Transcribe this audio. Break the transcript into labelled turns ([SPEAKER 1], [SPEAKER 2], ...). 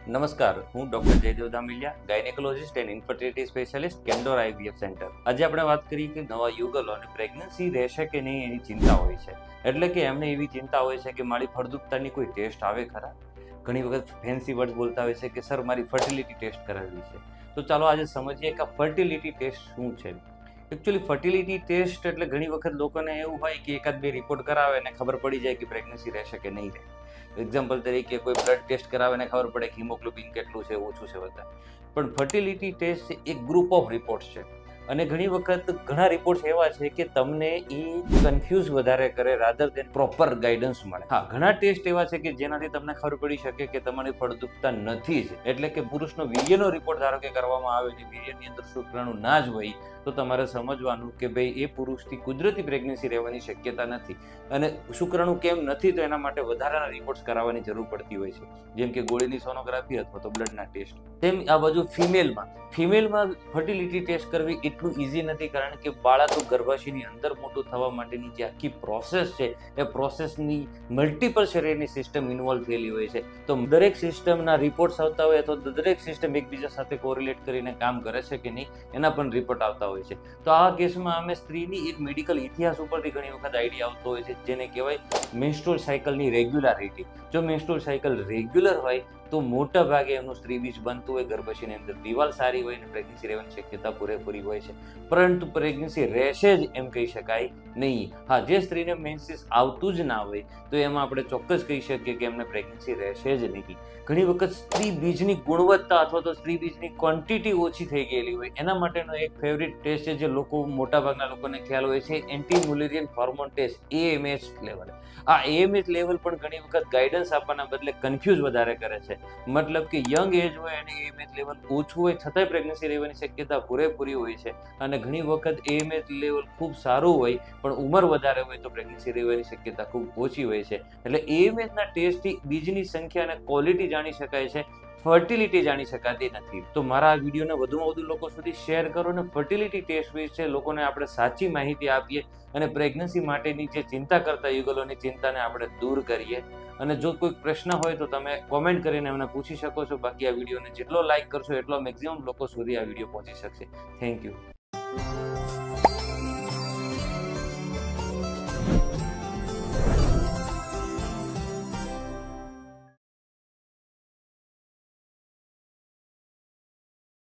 [SPEAKER 1] નમસ્કાર, હું doctor Jaydev Damiliya, gynaecologist and infertility specialist, Candor IVF centre. આજે આપણે વાત કરીએ કે નવા યુગલોને પ્રેગ્નન્સી રહેશે કે નહીં એની ચિંતા હોય છે. એટલે કે એમને એવી ચિંતા હોય છે કે મારી ફળદ્રુપતાની કોઈ ટેસ્ટ આવે ખરા. ઘણી વખત ફેન્સી વર્ડ બોલતા હોય છે કે સર મારી ફર્ટિલિટી ટેસ્ટ કરાવવી છે. તો ચાલો આજે સમજીએ કે ફર્ટિલિટી ટેસ્ટ શું છે. એકચ્યુઅલી ફર્ટિલિટી ટેસ્ટ એટલે ઘણી વખત લોકોને એવું હોય કે એકાદ બે રિપોર્ટ કરાવે ને ખબર પડી જાય કે પ્રેગ્નન્સી રહેશે કે નહીં રહે. એક્ઝામ્પલ તરીકે કોઈ બ્લડ ટેસ્ટ કરાવે ને ખબર પડે કે હિમોગ્લોબિન કેટલું છે, ઓછું છે, વધારે. પણ ફર્ટિલિટી ટેસ્ટ એક ગ્રુપ ઓફ રિપોર્ટ્સ છે અને ઘણી વખત ઘણા રિપોર્ટ્સ એવા છે કે તમને એ કન્ફ્યુઝ વધારે કરે રાધર દેન પ્રોપર ગાઈડન્સ મળે. હા, ઘણા ટેસ્ટ એવા છે કે જેનાથી તમને ખબર પડી શકે કે તમારી ફળદ્રુપતા નથી જ. એટલે કે પુરુષનો વીર્યનો રિપોર્ટ ધારો કે કરવામાં આવે ને વીર્યની અંદર શુક્રાણુ ના જ હોય તો તમારે સમજવાનું કે ભાઈ એ પુરુષથી કુદરતી પ્રેગ્નન્સી રહેવાની શક્યતા નથી. અને શુક્રાણુ કેમ નથી તો એના માટે વધારાના રિપોર્ટ્સ કરાવવાની જરૂર પડતી હોય છે, જેમ કે ગોળીની સોનોગ્રાફી અથવા તો બ્લડના ટેસ્ટ. તેમ આ બાજુ ફિમેલમાં ફર્ટિલિટી ટેસ્ટ કરવી એટલું ઇઝી નથી, કારણ કે બાળક ગર્ભાશયની અંદર મોટું થવા માટેની જે આખી પ્રોસેસ છે એ પ્રોસેસની મલ્ટિપલ શરીરની સિસ્ટમ ઇન્વોલ્વ થયેલી હોય છે. તો દરેક સિસ્ટમના રિપોર્ટ્સ આવતા હોય તો દરેક સિસ્ટમ એકબીજા સાથે કોરિલેટ કરીને કામ કરે છે કે નહીં એના પણ રિપોર્ટ આવતા હોય છે. તો આ કેસમાં અમે સ્ત્રીની એક મેડિકલ ઇતિહાસ ઉપરથી ઘણી વખત આઈડિયા આવતો હોય છે, જેને કહેવાય મેન્સ્ટ્રુઅલ સાયકલની રેગ્યુલારિટી. જો મેન્સ્ટ્રુઅલ સાયકલ રેગ્યુલર હોય તો મોટા ભાગે એમનું સ્ત્રીબીજ બનતું હોય, ગર્ભાશયની અંદર દિવાલ સારી હોય અને પ્રેગ્નન્સી રહેવાની શક્યતા પૂરેપૂરી હોય છે. પરંતુ પ્રેગ્નન્સી રહેશે જ એમ કહી શકાય નહીં. હા, જે સ્ત્રીને મેન્સીસ આવતું જ ના હોય તો એમાં આપણે ચોક્કસ કહી શકીએ કે એમને પ્રેગ્નન્સી રહેશે જ નહીં. ઘણી વખત સ્ત્રી બીજની ગુણવત્તા અથવા તો સ્ત્રી બીજની ક્વોન્ટિટી ઓછી થઈ ગયેલી હોય એના માટેનો એક ફેવરિટ ટેસ્ટ છે જે મોટાભાગના લોકોને ખ્યાલ હોય છે, anti Mullerian hormone test, AMH level. આ AMH લેવલ પણ ઘણી વખત ગાઈડન્સ આપવાના બદલે કન્ફ્યુઝ વધારે કરે છે. મતલબ કે યંગ એજ હોય અને AMH લેવલ ઓછું હોય છતાંય પ્રેગ્નન્સી રહેવાની શક્યતા પૂરેપૂરી હોય છે. અને ઘણી વખત AMH લેવલ ખૂબ સારું હોય પણ ઉંમર વધારે હોય તો પ્રેગ્નન્સી રહેવાની શક્યતા ખૂબ ઓછી હોય છે. એટલે AMHના ટેસ્ટથી બીજની સંખ્યા અને ક્વોલિટી જાણી શકાય છે, ફર્ટિલિટી જાણી શકાતી નથી. તો મારા આ વિડીયોને વધુમાં વધુ લોકો સુધી શેર કરો અને ફર્ટિલિટી ટેસ્ટ વિશે લોકોને આપણે સાચી માહિતી આપીએ અને પ્રેગ્નન્સી માટેની જે ચિંતા કરતા યુગલોની ચિંતાને આપણે દૂર કરીએ. અને જો કોઈ પ્રશ્ન હોય તો તમે કોમેન્ટ કરીને એમને પૂછી શકો છો. બાકી આ વિડીયોને જેટલો લાઈક કરશો એટલો મેક્સિમમ લોકો સુધી આ વિડીયો પહોંચી શકશે. Thank you.